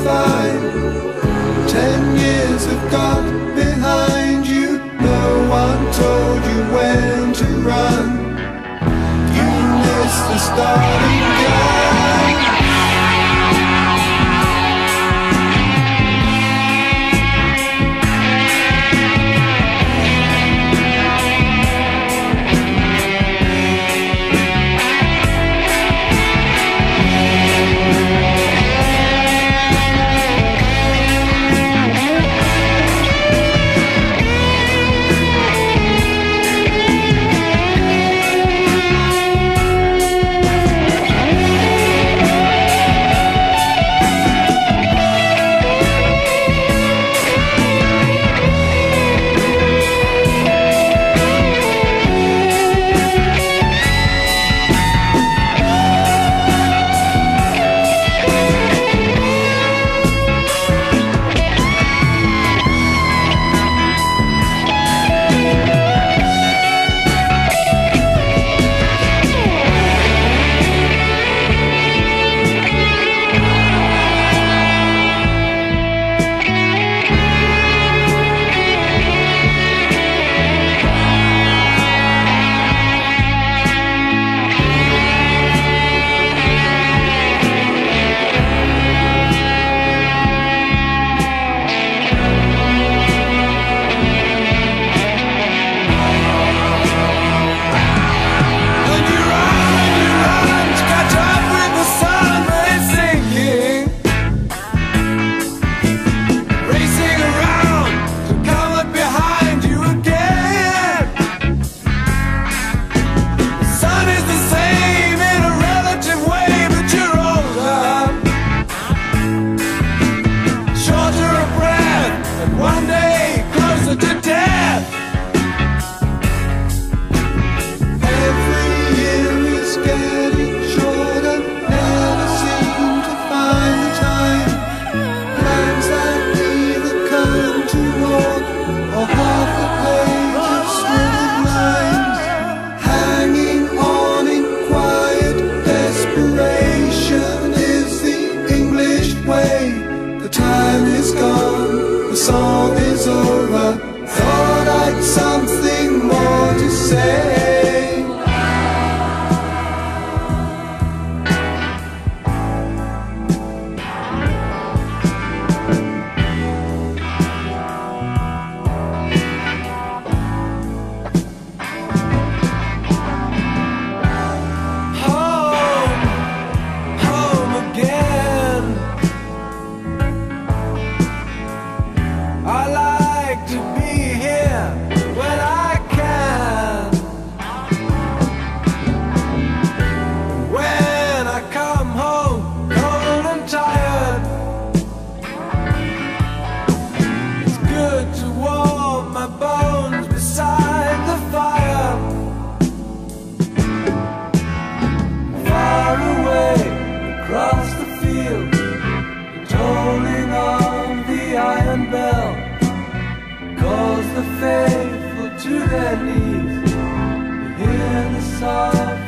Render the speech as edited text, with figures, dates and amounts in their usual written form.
fine. 10 years have gone behind you. No one told you when to run. You missed the starting gun. The song is over. Thought I'd something more to say. I like to be here when I can. When I come home cold and tired, it's good to warm my bones beside the fire. Far away across the field, the tolling of the iron bell calls the faithful to their knees. You hear the soft